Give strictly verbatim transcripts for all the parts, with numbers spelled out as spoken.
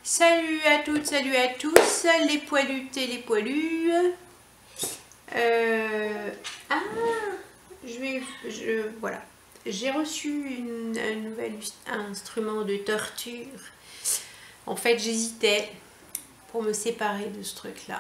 Salut à toutes, salut à tous, les poilutes et les poilus. Euh, ah, je vais, je, voilà. J'ai reçu une, un nouvel instrument de torture. En fait, j'hésitais pour me séparer de ce truc-là.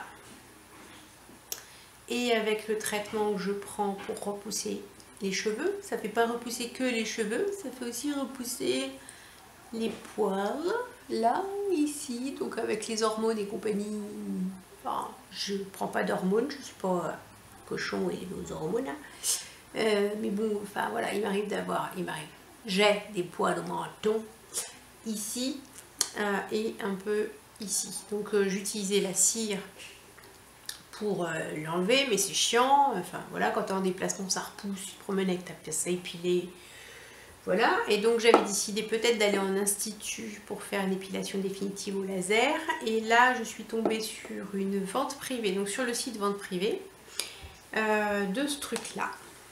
Et avec le traitement que je prends pour repousser les cheveux, ça fait pas repousser que les cheveux, ça fait aussi repousser les poils, là, ici, donc avec les hormones et compagnie. Enfin, je prends pas d'hormones, je suis pas cochon et nos hormones, euh, mais bon, enfin voilà, il m'arrive d'avoir, il m'arrive, j'ai des poils au menton, ici, euh, et un peu ici. Donc euh, j'utilisais la cire pour euh, l'enlever, mais c'est chiant, enfin voilà, quand t'es en déplacement ça repousse, tu te promènes avec ta pièce à épiler. Voilà, et donc j'avais décidé peut-être d'aller en institut pour faire une épilation définitive au laser. Et là, je suis tombée sur une vente privée, donc sur le site vente privée, euh, de ce truc-là.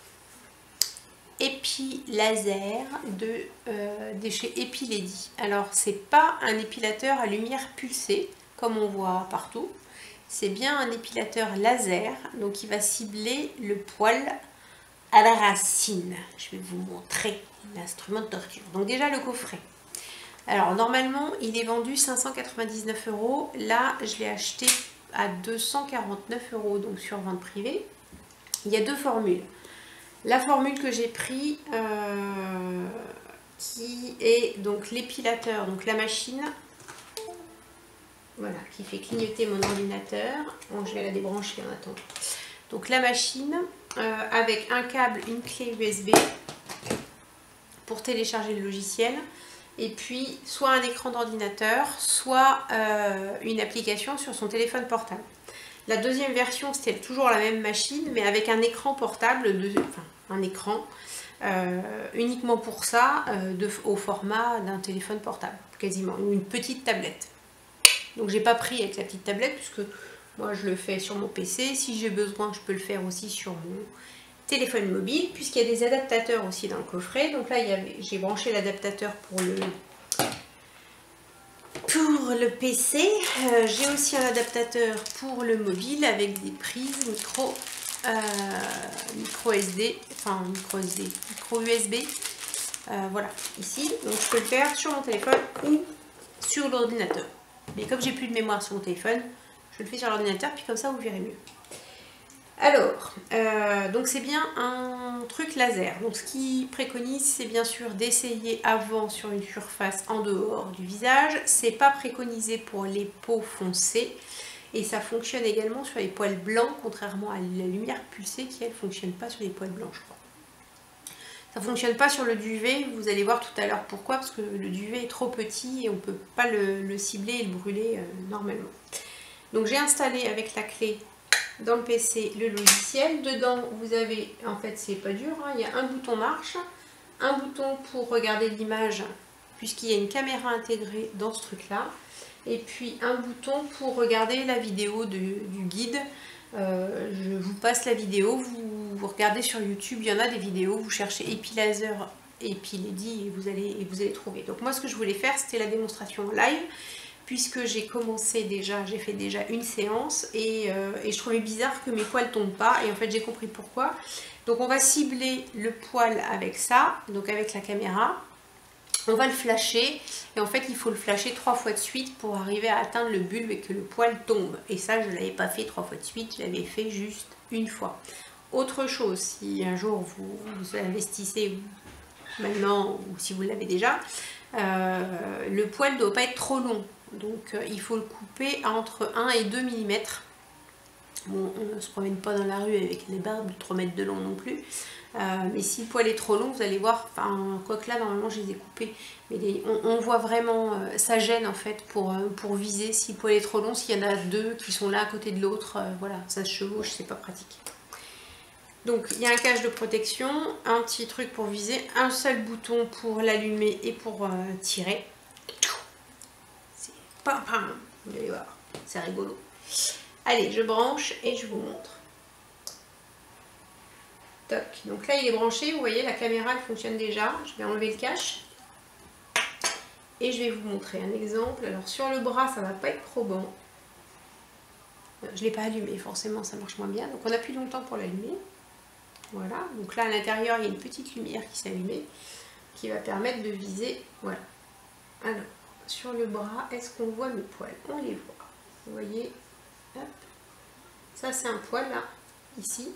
Épi laser de, euh, de chez Epilady. Alors, c'est pas un épilateur à lumière pulsée, comme on voit partout. C'est bien un épilateur laser, donc il va cibler le poil à la racine. Je vais vous montrer l'instrument de torture. Donc déjà le coffret. Alors normalement il est vendu cinq cent quatre-vingt-dix-neuf euros. Là je l'ai acheté à deux cent quarante-neuf euros, donc sur vente privée. Il y a deux formules. La formule que j'ai pris euh, qui est donc l'épilateur, donc la machine. Voilà, qui fait clignoter mon ordinateur. Bon, je vais la débrancher en attendant. Donc la machine euh, avec un câble, une clé U S B pour télécharger le logiciel, et puis soit un écran d'ordinateur, soit euh, une application sur son téléphone portable. La deuxième version, c'était toujours la même machine, mais avec un écran portable, de, enfin un écran euh, uniquement pour ça, euh, de, au format d'un téléphone portable, quasiment, une petite tablette. Donc j'ai pas pris avec la petite tablette, puisque moi je le fais sur mon P C. Si j'ai besoin, je peux le faire aussi sur mon téléphone mobile, puisqu'il y a des adaptateurs aussi dans le coffret. Donc là, j'ai branché l'adaptateur pour le, pour le P C. Euh, j'ai aussi un adaptateur pour le mobile avec des prises micro, euh, micro S D, enfin micro S D, micro U S B. Euh, voilà, ici. Donc je peux le faire sur mon téléphone ou sur l'ordinateur. Mais comme j'ai plus de mémoire sur mon téléphone, je le fais sur l'ordinateur, puis comme ça vous verrez mieux. Alors, euh, donc c'est bien un truc laser. Donc ce qui préconise, c'est bien sûr d'essayer avant sur une surface en dehors du visage. C'est pas préconisé pour les peaux foncées. Et ça fonctionne également sur les poils blancs, contrairement à la lumière pulsée qui, elle, ne fonctionne pas sur les poils blancs, je crois. Ça ne fonctionne pas sur le duvet, vous allez voir tout à l'heure pourquoi, parce que le duvet est trop petit et on ne peut pas le, le cibler et le brûler euh, normalement. Donc j'ai installé avec la clé dans le P C le logiciel. Dedans vous avez, en fait c'est pas dur, hein, il y a un bouton marche, un bouton pour regarder l'image puisqu'il y a une caméra intégrée dans ce truc là, et puis un bouton pour regarder la vidéo de, du guide. Euh, je vous passe la vidéo, vous, vous regardez sur YouTube, il y en a des vidéos, vous cherchez Epilaser, Epilady et vous allez, et vous allez trouver. Donc moi ce que je voulais faire, c'était la démonstration en live, puisque j'ai commencé déjà, j'ai fait déjà une séance et, euh, et je trouvais bizarre que mes poils tombent pas, et en fait j'ai compris pourquoi. Donc on va cibler le poil avec ça, donc avec la caméra. On va le flasher, et en fait il faut le flasher trois fois de suite pour arriver à atteindre le bulbe et que le poil tombe. Et ça je ne l'avais pas fait trois fois de suite, je l'avais fait juste une fois. Autre chose, si un jour vous, vous investissez maintenant, ou si vous l'avez déjà, euh, le poil ne doit pas être trop long. Donc euh, il faut le couper entre un et deux millimètres. Bon, on ne se promène pas dans la rue avec les barbes de trois mètres de long non plus. Euh, mais si le poil est trop long, vous allez voir, enfin, quoique là, normalement, je les ai coupés. Mais les, on, on voit vraiment, euh, ça gêne en fait pour, euh, pour viser. Si le poil est trop long, s'il y en a deux qui sont l'un à côté de l'autre, euh, voilà, ça se chevauche, c'est pas pratique. Donc, il y a un cache de protection, un petit truc pour viser, un seul bouton pour l'allumer et pour euh, tirer. C'est pam pam, vous allez voir, c'est rigolo. Allez, je branche et je vous montre. Toc. Donc là il est branché, vous voyez la caméra elle fonctionne déjà. Je vais enlever le cache. Et je vais vous montrer un exemple. Alors sur le bras, ça va pas être probant. Je l'ai pas allumé, forcément ça marche moins bien. Donc on appuie longtemps pour l'allumer. Voilà, donc là à l'intérieur il y a une petite lumière qui s'est allumée, qui va permettre de viser. Voilà. Alors, sur le bras, est-ce qu'on voit mes poils? On les voit. Vous voyez, hop. Ça c'est un poil là, ici.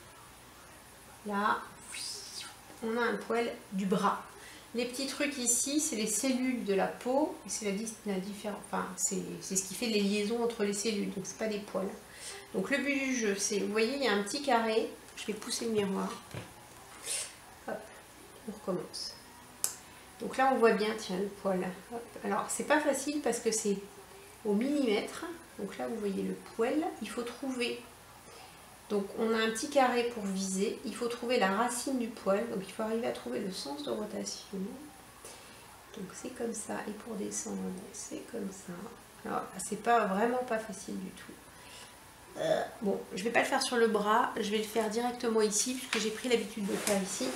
Là, on a un poil du bras. Les petits trucs ici, c'est les cellules de la peau, et c'est la, la différence. Enfin, c'est ce qui fait les liaisons entre les cellules, donc c'est pas des poils. Donc le but du jeu, c'est, vous voyez, il y a un petit carré. Je vais pousser le miroir. Hop, on recommence. Donc là, on voit bien, tiens, le poil. Hop. Alors, c'est pas facile parce que c'est au millimètre. Donc là, vous voyez le poil. Il faut trouver. Donc, on a un petit carré pour viser. Il faut trouver la racine du poil. Donc, il faut arriver à trouver le sens de rotation. Donc, c'est comme ça. Et pour descendre, c'est comme ça. Alors, c'est pas vraiment pas facile du tout. Euh, bon, je vais pas le faire sur le bras. Je vais le faire directement ici puisque j'ai pris l'habitude de le faire ici.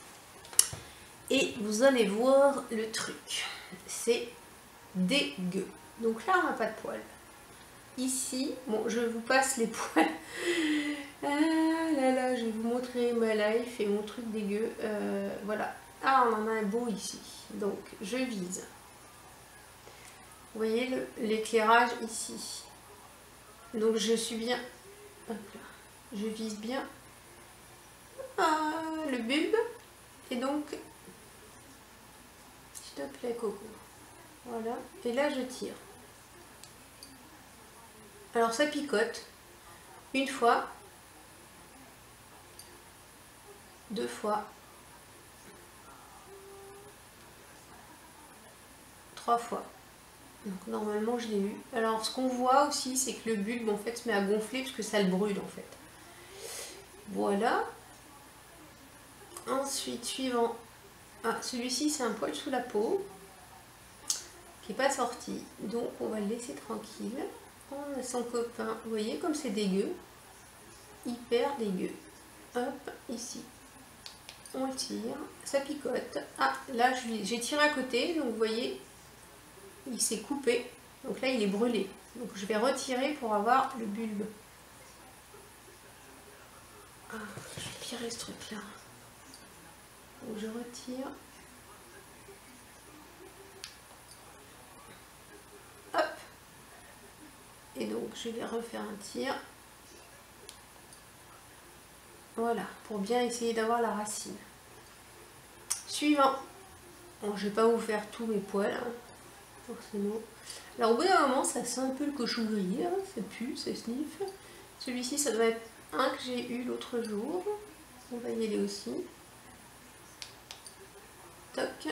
Et vous allez voir le truc. C'est dégueu. Donc là, on n'a pas de poils. Ici, bon, je vous passe les poils. Ah là là, je vais vous montrer ma life et mon truc dégueu. Euh, voilà. Ah, on en a un beau ici. Donc, je vise. Vous voyez l'éclairage ici. Donc, je suis bien. Hop là. Je vise bien ah, le bulbe. Et donc, s'il te plaît, Coco. Voilà. Et là, je tire. Alors, ça picote. Une fois. Deux fois. Trois fois. Donc, normalement, je l'ai eu. Alors, ce qu'on voit aussi, c'est que le bulbe, en fait, se met à gonfler parce que ça le brûle, en fait. Voilà. Ensuite, suivant. Ah, celui-ci, c'est un poil sous la peau qui n'est pas sorti. Donc, on va le laisser tranquille. On a son copain. Vous voyez comme c'est dégueu. Hyper dégueu. Hop, ici. On le tire. Ça picote. Ah, là, j'ai tiré à côté. Donc, vous voyez, il s'est coupé. Donc là, il est brûlé. Donc, je vais retirer pour avoir le bulbe. Ah, je vais tirer ce truc-là. Donc, je retire. Hop. Et donc, je vais refaire un tir. Voilà, pour bien essayer d'avoir la racine. Suivant. Bon, je ne vais pas vous faire tous mes poils, hein, forcément. Alors, au bout d'un moment, ça sent un peu le cochon grillé, hein, ça pue, ça sniff. Celui-ci, ça doit être un que j'ai eu l'autre jour. On va y aller aussi. Toc.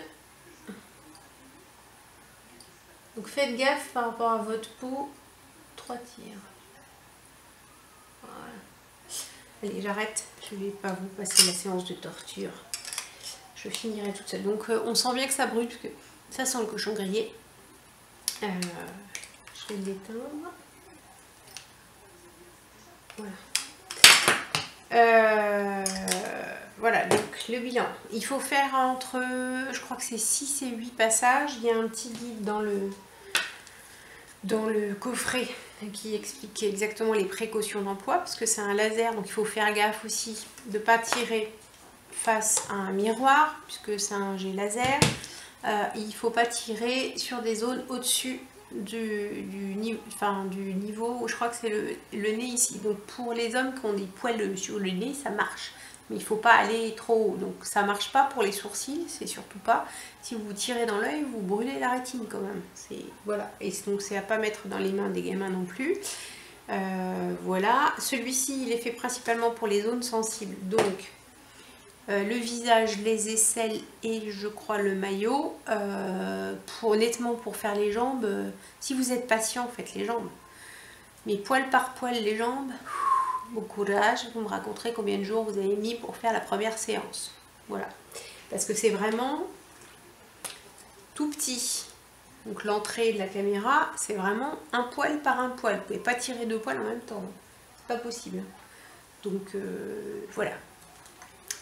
Donc, faites gaffe par rapport à votre peau. Trois tirs. Voilà. Allez, j'arrête. Je ne vais pas vous passer la séance de torture. Je finirai toute seule. Donc, euh, on sent bien que ça brûle, parce que ça sent le cochon grillé. Euh, je vais l'éteindre. Voilà. Euh, voilà, donc le bilan. Il faut faire entre, je crois que c'est six et huit passages. Il y a un petit guide dans le, dans le coffret qui explique exactement les précautions d'emploi, parce que c'est un laser, donc il faut faire gaffe aussi de ne pas tirer face à un miroir, puisque c'est un jet laser. Euh, il ne faut pas tirer sur des zones au-dessus du, du, niveau, enfin, du niveau, je crois que c'est le, le nez ici. Donc pour les hommes qui ont des poils sur le nez, ça marche. Mais il ne faut pas aller trop haut. Donc ça ne marche pas pour les sourcils, c'est surtout pas. Si vous tirez dans l'œil, vous brûlez la rétine quand même. Voilà. Et donc c'est à pas mettre dans les mains des gamins non plus. Euh, voilà. Celui-ci, il est fait principalement pour les zones sensibles. Donc euh, le visage, les aisselles et je crois le maillot. Euh, pour, honnêtement, pour faire les jambes, euh, si vous êtes patient, faites les jambes. Mais poil par poil les jambes, bon courage, vous me raconterez combien de jours vous avez mis pour faire la première séance. Voilà. Parce que c'est vraiment tout petit. Donc l'entrée de la caméra, c'est vraiment un poil par un poil. Vous ne pouvez pas tirer deux poils en même temps. C'est pas possible. Donc euh, voilà.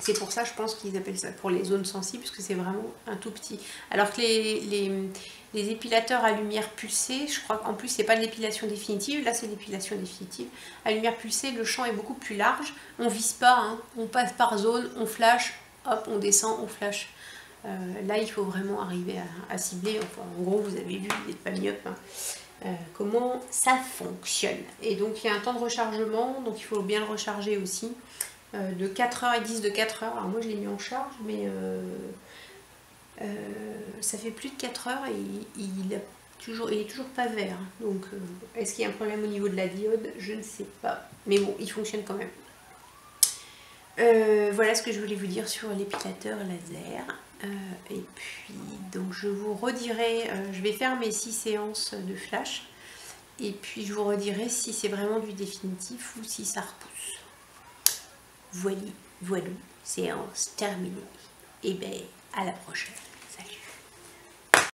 C'est pour ça, je pense qu'ils appellent ça pour les zones sensibles, parce que c'est vraiment un tout petit. Alors que les, les, les épilateurs à lumière pulsée, je crois qu'en plus, c'est pas de l'épilation définitive. Là, c'est l'épilation définitive. À lumière pulsée, le champ est beaucoup plus large. On vise pas, hein. On passe par zone, on flash, hop, on descend, on flash. Euh, là, il faut vraiment arriver à, à cibler. Enfin, en gros, vous avez vu, vous n'êtes pas myope, hein. Euh, comment ça fonctionne. Et donc, il y a un temps de rechargement, donc il faut bien le recharger aussi. Euh, de quatre heures, ils disent de quatre heures. Alors moi je l'ai mis en charge, mais euh, euh, ça fait plus de quatre heures et il, il, a toujours, il est toujours pas vert. Donc euh, est-ce qu'il y a un problème au niveau de la diode? Je ne sais pas. Mais bon, il fonctionne quand même. Euh, voilà ce que je voulais vous dire sur l'épilateur laser. Euh, et puis donc je vous redirai, euh, je vais faire mes six séances de flash. Et puis je vous redirai si c'est vraiment du définitif ou si ça repousse. Voilà, voilà, séance terminée. Et bien, à la prochaine.